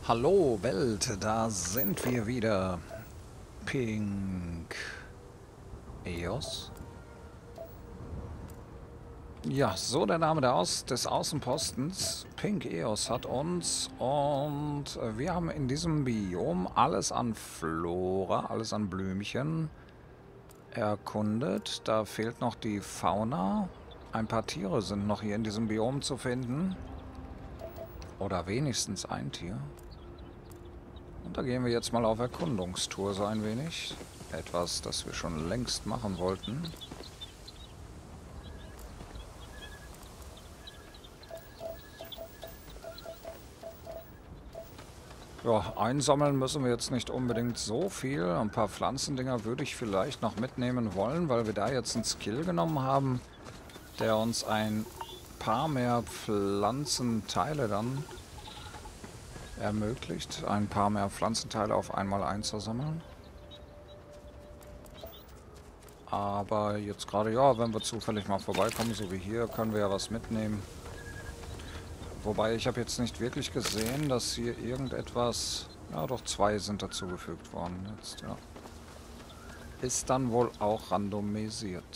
Hallo Welt, da sind wir wieder. Pink EOS. Ja, so der Name des Außenpostens. Pink EOS hat uns und wir haben in diesem Biom alles an Flora, alles an Blümchen erkundet. Da fehlt noch die Fauna. Ein paar Tiere sind noch hier in diesem Biom zu finden. Oder wenigstens ein Tier. Und da gehen wir jetzt mal auf Erkundungstour so ein wenig. Etwas, das wir schon längst machen wollten. Ja, einsammeln müssen wir jetzt nicht unbedingt so viel. Ein paar Pflanzendinger würde ich vielleicht noch mitnehmen wollen, weil wir da jetzt einen Skill genommen haben, der uns ein paar mehr Pflanzenteile dann ermöglicht, ein paar mehr Pflanzenteile auf einmal einzusammeln. Aber jetzt gerade, ja, wenn wir zufällig mal vorbeikommen, so wie hier, können wir ja was mitnehmen. Wobei, ich habe jetzt nicht wirklich gesehen, dass hier irgendetwas... Ja, doch 2 sind dazugefügt worden jetzt, ja. Ist dann wohl auch randomisiert.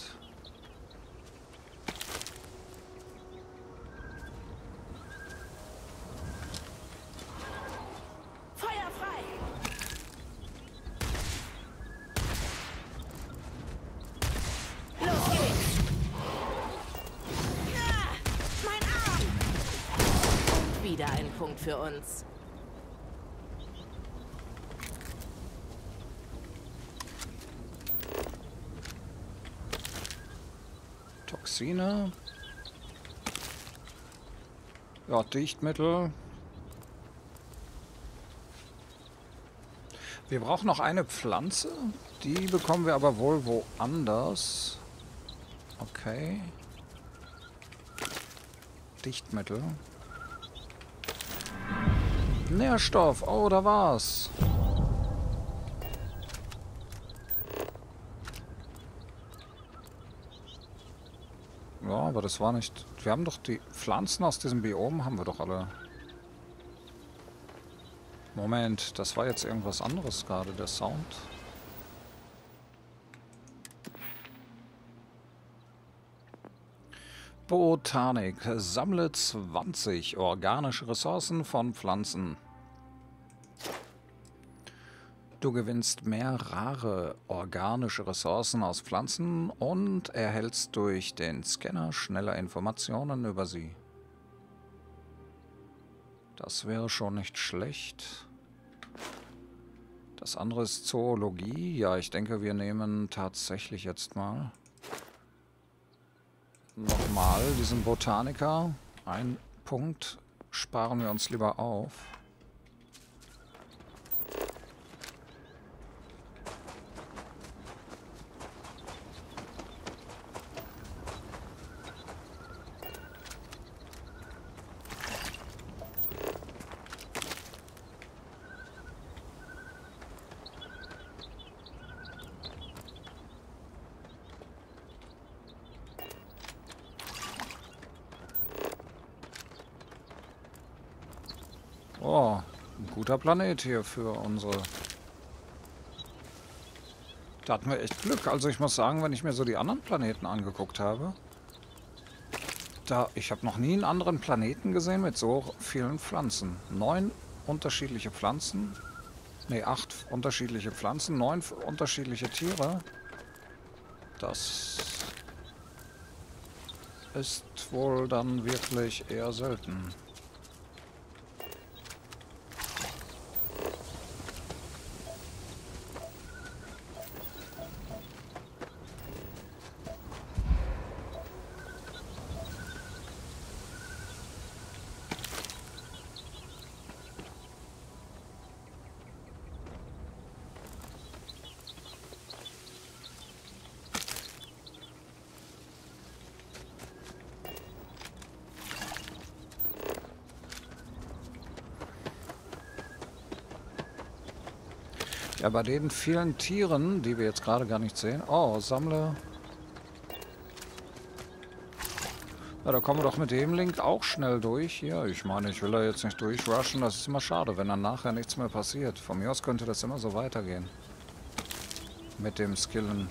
Feuer frei! Los geht's! Ah, mein Arm! Wieder ein Punkt für uns. Toxine. Ja, Dichtmittel. Wir brauchen noch eine Pflanze. Die bekommen wir aber wohl woanders. Okay. Dichtmittel. Nährstoff. Oh, da war's. Ja, aber das war nicht... Wir haben doch die Pflanzen aus diesem Biom, haben wir doch alle. Moment, das war jetzt irgendwas anderes gerade, der Sound. Botanik. Sammle 20 organische Ressourcen von Pflanzen. Du gewinnst mehr rare organische Ressourcen aus Pflanzen und erhältst durch den Scanner schneller Informationen über sie. Das wäre schon nicht schlecht. Das andere ist Zoologie. Ja, ich denke, wir nehmen tatsächlich jetzt mal nochmal diesen Botaniker. Ein Punkt sparen wir uns lieber auf. Oh, ein guter Planet hier für unsere... Da hatten wir echt Glück. Also ich muss sagen, wenn ich mir so die anderen Planeten angeguckt habe, ich habe noch nie einen anderen Planeten gesehen mit so vielen Pflanzen. 9 unterschiedliche Pflanzen. Ne, 8 unterschiedliche Pflanzen, 9 unterschiedliche Tiere. Das ist wohl dann wirklich eher selten. Ja, bei den vielen Tieren, die wir jetzt gerade gar nicht sehen. Oh, sammle. Ja, da kommen wir doch mit dem Link auch schnell durch. Hier, ich meine, ich will da jetzt nicht durchrushen. Das ist immer schade, wenn dann nachher nichts mehr passiert. Von mir aus könnte das immer so weitergehen. Mit dem Skillen.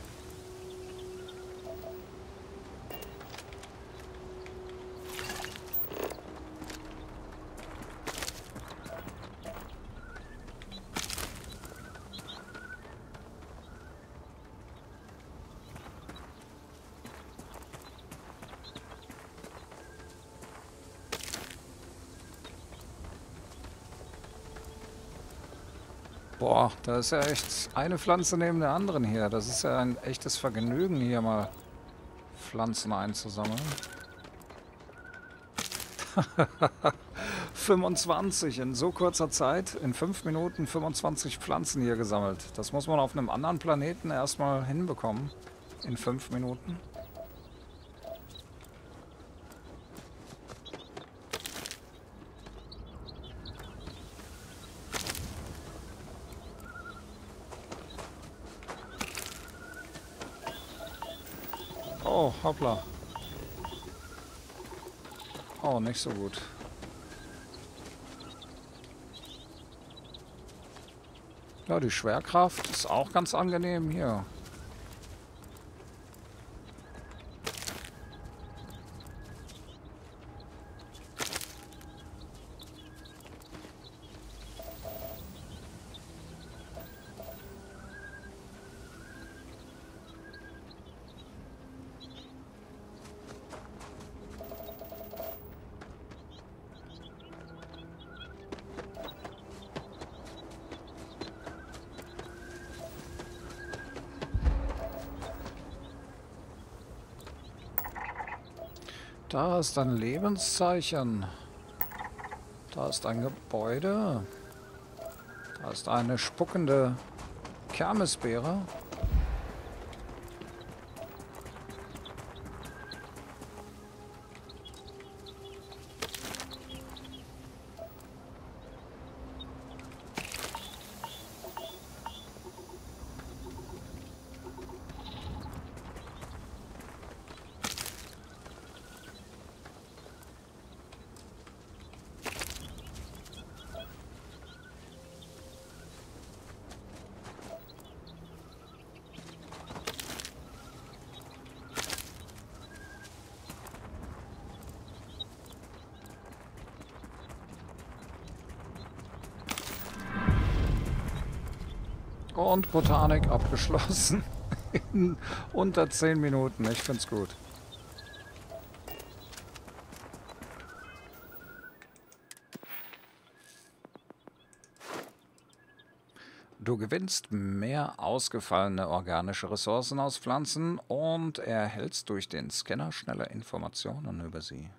Boah, da ist ja echt eine Pflanze neben der anderen hier. Das ist ja ein echtes Vergnügen, hier mal Pflanzen einzusammeln. 25 in so kurzer Zeit, in 5 Minuten 25 Pflanzen hier gesammelt. Das muss man auf einem anderen Planeten erstmal hinbekommen. In 5 Minuten. Oh, hoppla. Oh, nicht so gut. Ja, die Schwerkraft ist auch ganz angenehm hier. Da ist ein Lebenszeichen. Da ist ein Gebäude. Da ist eine spuckende Kermesbeere. Und Botanik abgeschlossen. In unter 10 Minuten. Ich find's gut. Du gewinnst mehr ausgefallene organische Ressourcen aus Pflanzen und erhältst durch den Scanner schneller Informationen über sie.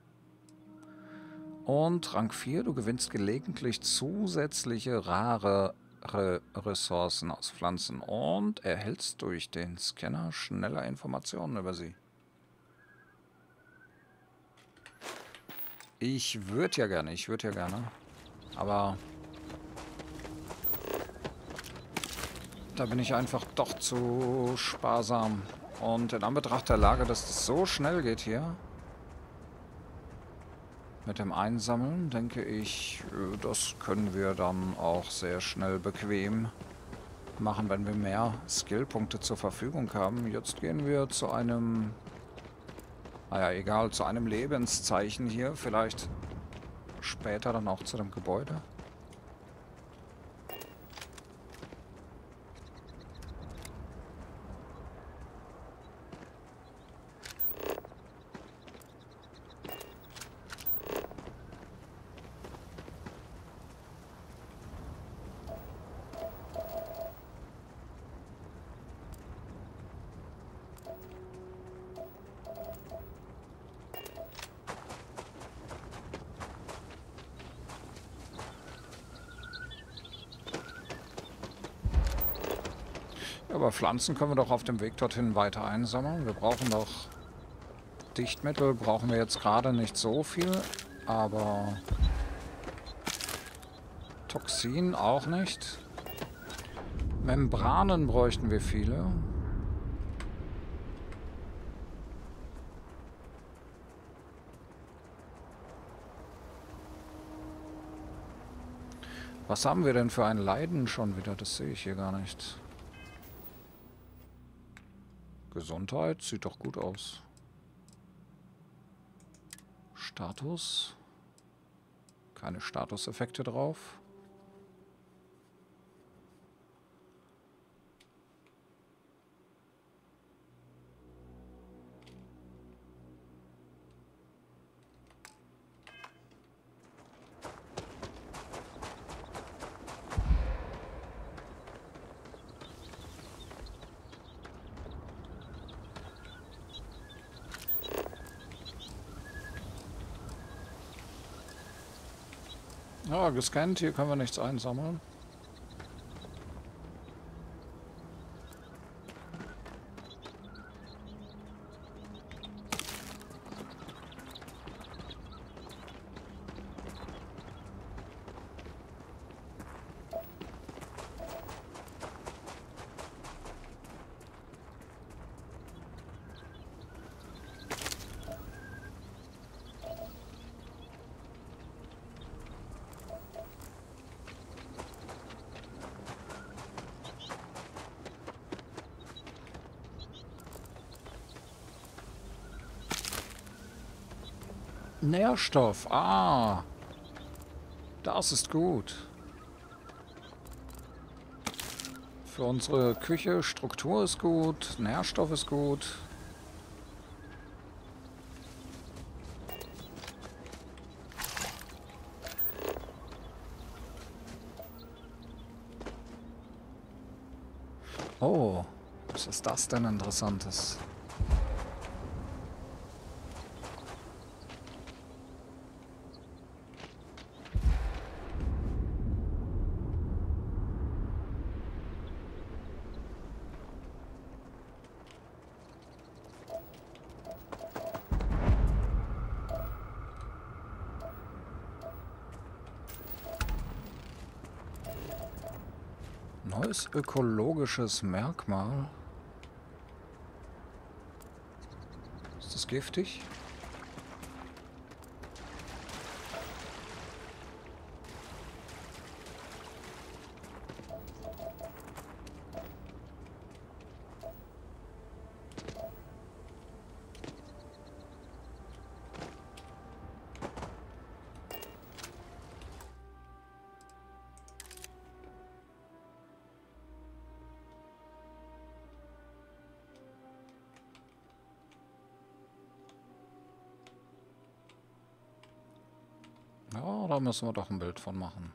Und Rang 4, du gewinnst gelegentlich zusätzliche rare Ressourcen aus Pflanzen und erhältst durch den Scanner schneller Informationen über sie. Ich würde ja gerne, aber da bin ich einfach doch zu sparsam. Und in Anbetracht der Lage, dass es so schnell geht hier, mit dem Einsammeln, denke ich, das können wir dann auch sehr schnell bequem machen, wenn wir mehr Skillpunkte zur Verfügung haben. Jetzt gehen wir zu einem, naja, egal, zu einem Lebenszeichen hier. Vielleicht später dann auch zu dem Gebäude. Aber Pflanzen können wir doch auf dem Weg dorthin weiter einsammeln. Wir brauchen doch Dichtmittel, brauchen wir jetzt gerade nicht so viel, aber Toxin auch nicht. Membranen bräuchten wir viele. Was haben wir denn für ein Leiden schon wieder? Das sehe ich hier gar nicht. Gesundheit sieht doch gut aus. Status. Keine Statuseffekte drauf. Ja, gescannt. Hier können wir nichts einsammeln. Nährstoff. Ah, das ist gut. Für unsere Küche, Struktur ist gut, Nährstoff ist gut. Oh, was ist das denn Interessantes? Neues ökologisches Merkmal. Ist das giftig? Ja, da müssen wir doch ein Bild von machen.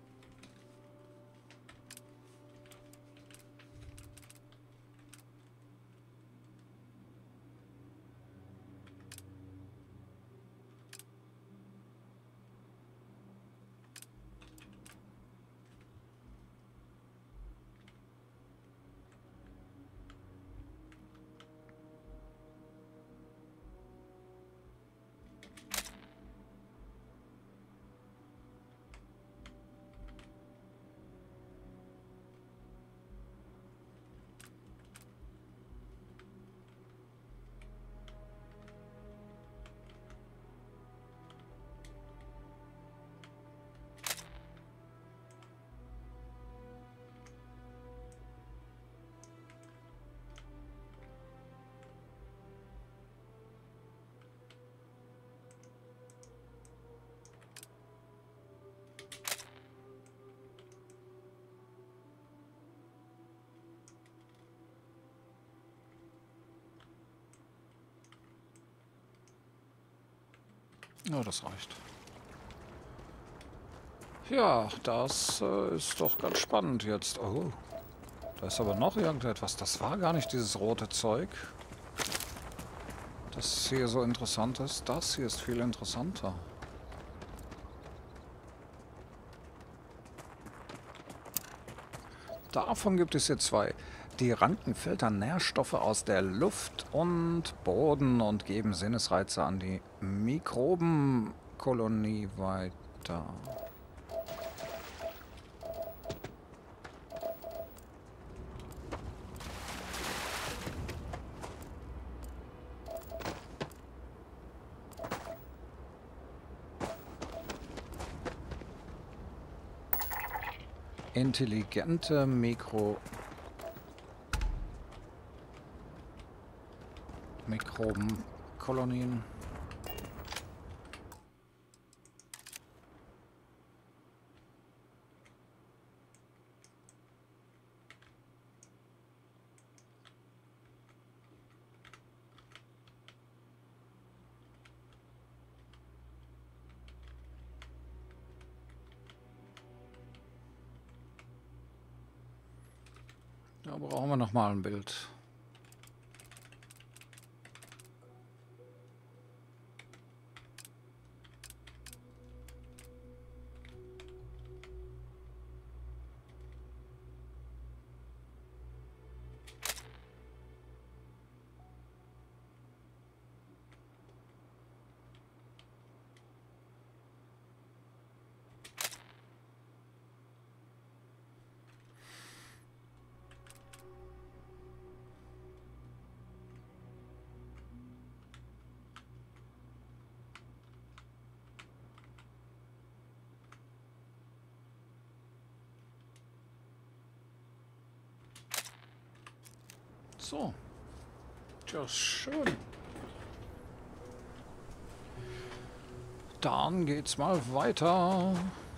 Ja, das reicht. Ja, das ist doch ganz spannend jetzt. Oh, da ist aber noch irgendetwas. Das war gar nicht dieses rote Zeug, das hier so interessant ist. Das hier ist viel interessanter. Davon gibt es hier zwei. Die Ranken filtern Nährstoffe aus der Luft und Boden und geben Sinnesreize an die Mikrobenkolonie weiter. Intelligente Mikrobenkolonien. Da brauchen wir noch mal ein Bild. So. Tja, schön. Dann geht's mal weiter.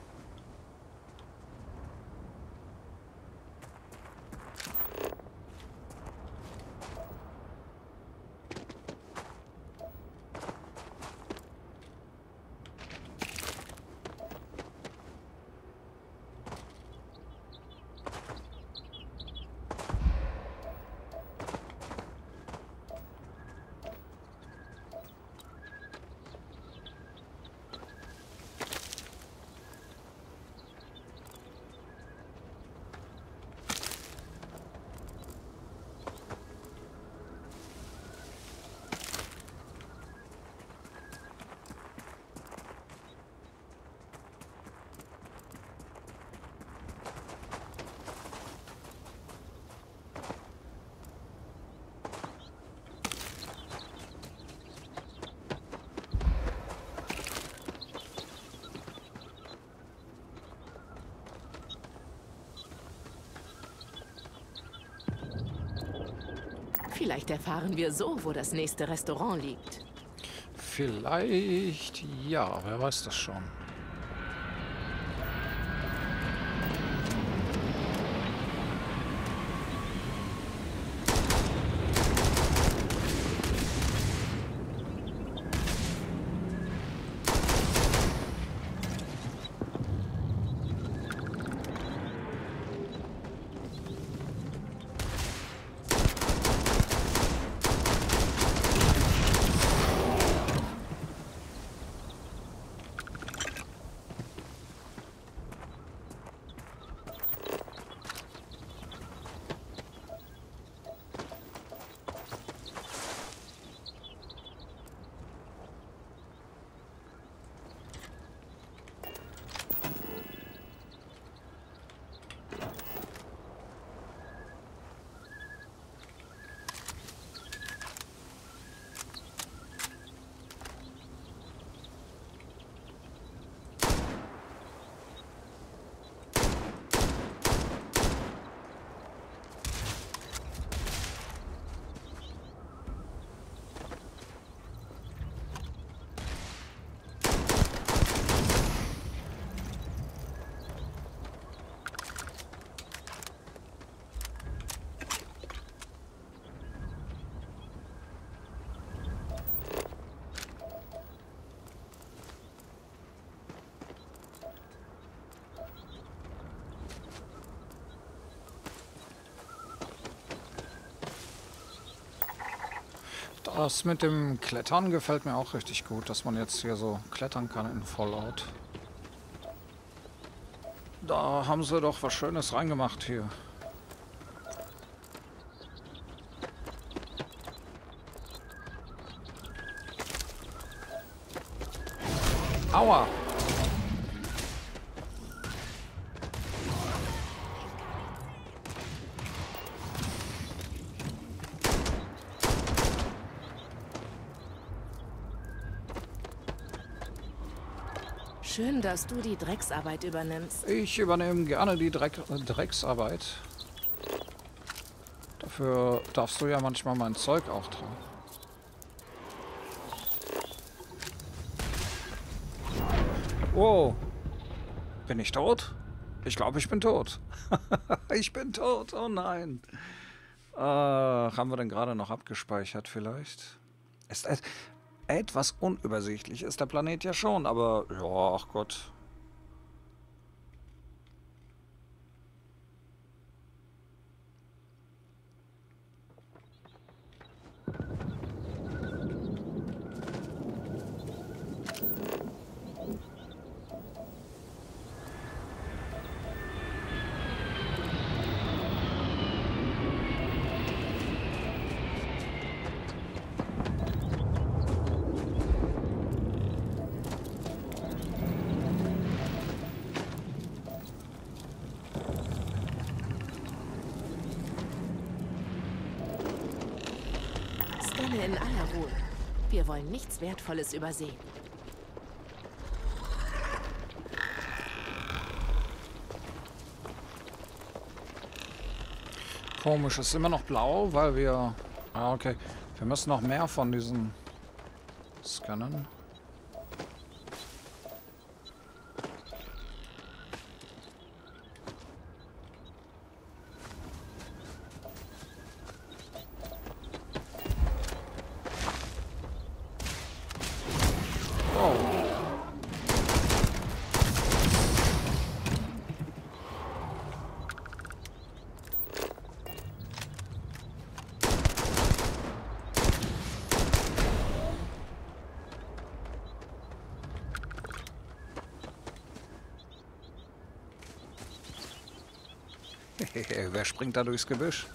Vielleicht erfahren wir so, wo das nächste Restaurant liegt. Vielleicht, ja, wer weiß das schon. Das mit dem Klettern gefällt mir auch richtig gut, dass man jetzt hier so klettern kann in Fallout. Da haben sie doch was Schönes reingemacht hier. Aua! Schön, dass du die Drecksarbeit übernimmst. Ich übernehme gerne die Drecksarbeit. Dafür darfst du ja manchmal mein Zeug auch tragen. Oh. Bin ich tot? Ich glaube, ich bin tot. Ich bin tot. Oh nein. Haben wir denn gerade noch abgespeichert vielleicht? Ist etwas unübersichtlich. Ist der Planet ja schon, aber ja, ach Gott. Scanne in aller Ruhe. Wir wollen nichts Wertvolles übersehen. Komisch, ist immer noch blau, weil wir... Ah, okay. Wir müssen noch mehr von diesen scannen. Wer springt da durchs Gebüsch?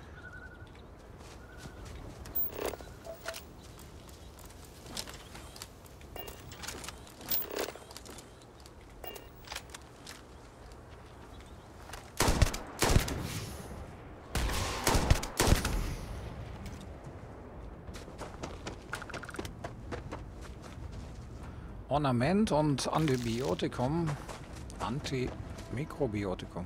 Ornament und Antibiotikum. Antimikrobiotikum.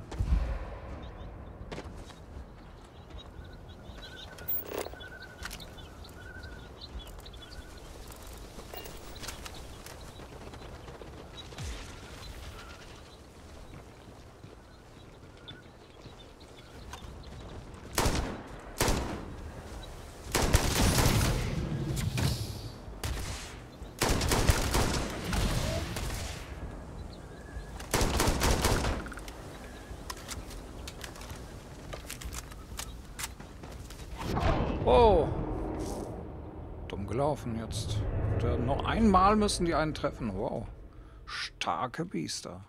Oh! Dumm gelaufen jetzt. Noch einmal müssen die einen treffen. Wow. Starke Biester.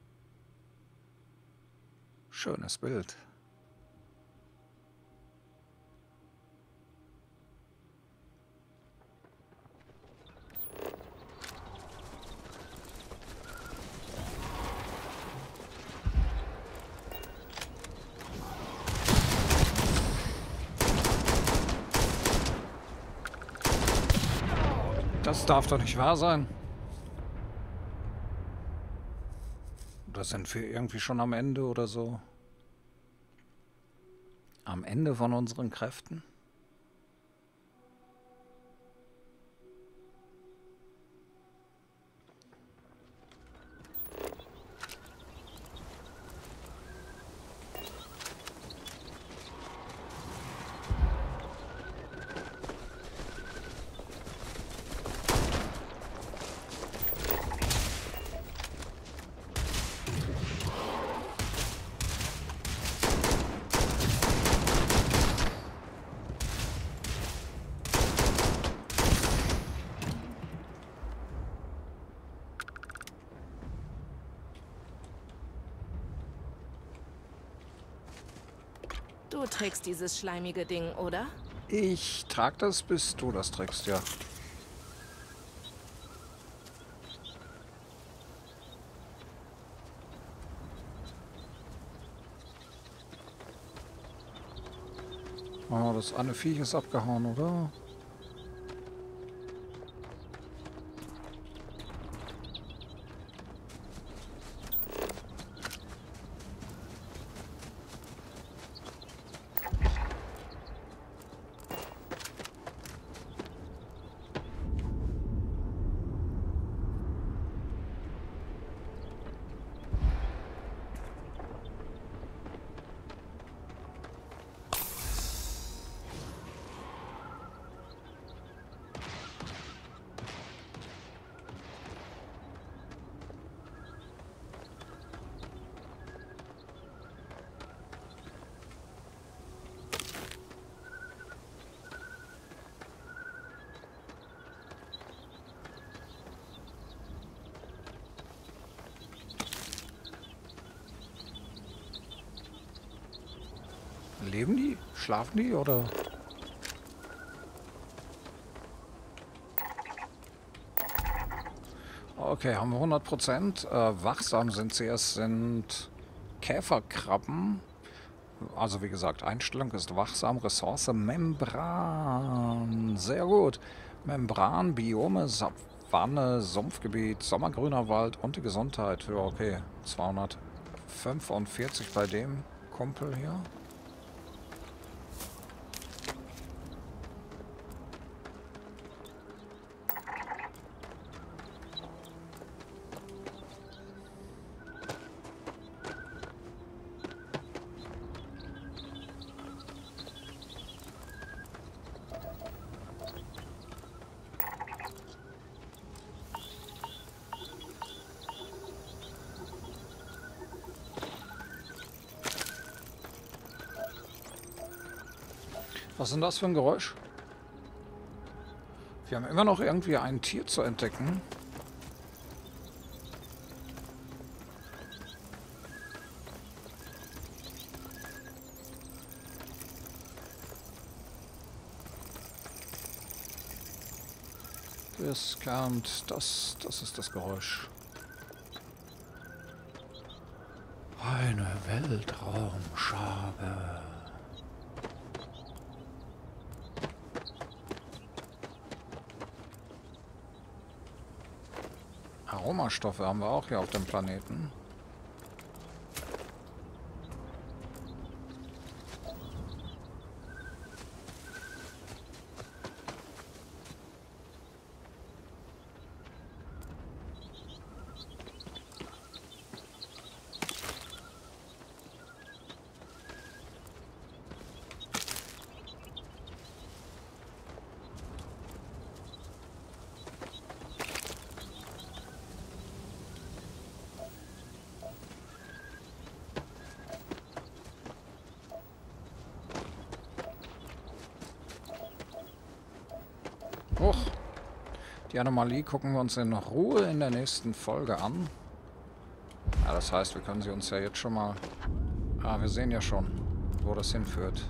Schönes Bild. Das darf doch nicht wahr sein. Oder sind wir irgendwie schon am Ende oder so? Am Ende von unseren Kräften? Du trägst dieses schleimige Ding, oder? Ich trage das, bis du das trägst, ja. Oh, das eine Viech ist abgehauen, oder? Leben die? Schlafen die oder? Okay, haben wir 100%. Wachsam sind sie. Es sind Käferkrabben. Also wie gesagt, Einstellung ist wachsam. Ressource Membran. Sehr gut. Membran, Biome, Savanne, Sumpfgebiet, sommergrüner Wald und die Gesundheit. Ja, okay. 245 bei dem Kumpel hier. Was ist denn das für ein Geräusch? Wir haben immer noch irgendwie ein Tier zu entdecken. Riskant. Das ist das Geräusch. Eine Weltraumschabe. Aromastoffe haben wir auch hier auf dem Planeten. Huch. Die Anomalie gucken wir uns in Ruhe in der nächsten Folge an. Ja, das heißt, wir können sie uns ja jetzt schon mal... Ah, wir sehen ja schon, wo das hinführt.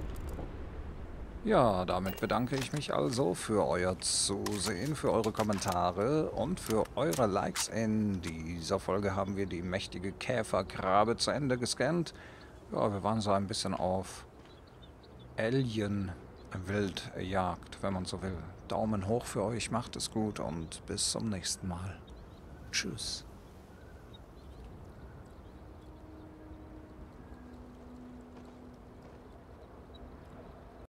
Ja, damit bedanke ich mich also für euer Zusehen, für eure Kommentare und für eure Likes. In dieser Folge haben wir die mächtige Käferkrabbe zu Ende gescannt. Ja, wir waren so ein bisschen auf Alien-Wildjagd, wenn man so will. Daumen hoch für euch, macht es gut und bis zum nächsten Mal. Tschüss.